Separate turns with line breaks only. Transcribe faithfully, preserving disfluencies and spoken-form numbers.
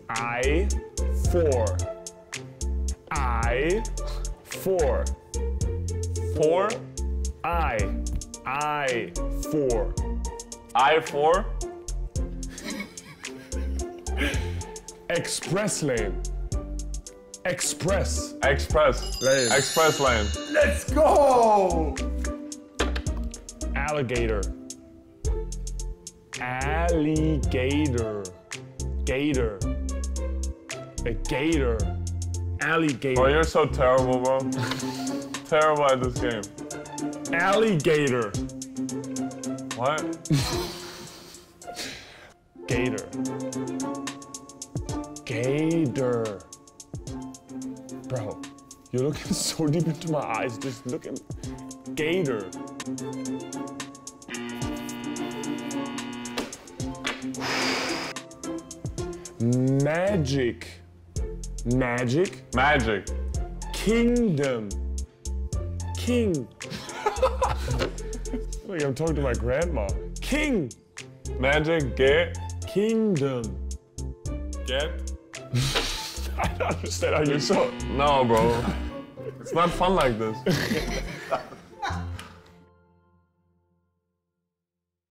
I, four. I, four.
Four.
I, I, four.
I four.
Express lane. Express.
Express.
Lane.
Express lane.
Let's go! Alligator. Alligator. Gator. A gator. Alligator.
Bro, you're so terrible, bro. Terrible at this game.
Alligator.
What?
Gator. Gator. Bro, you're looking so deep into my eyes. Just look at Gator. Magic. Magic.
Magic.
Kingdom. King. Like I'm talking to my grandma. King.
Magic. Get.
Kingdom.
Get.
I don't understand how you're so...
No, bro. It's not fun like this.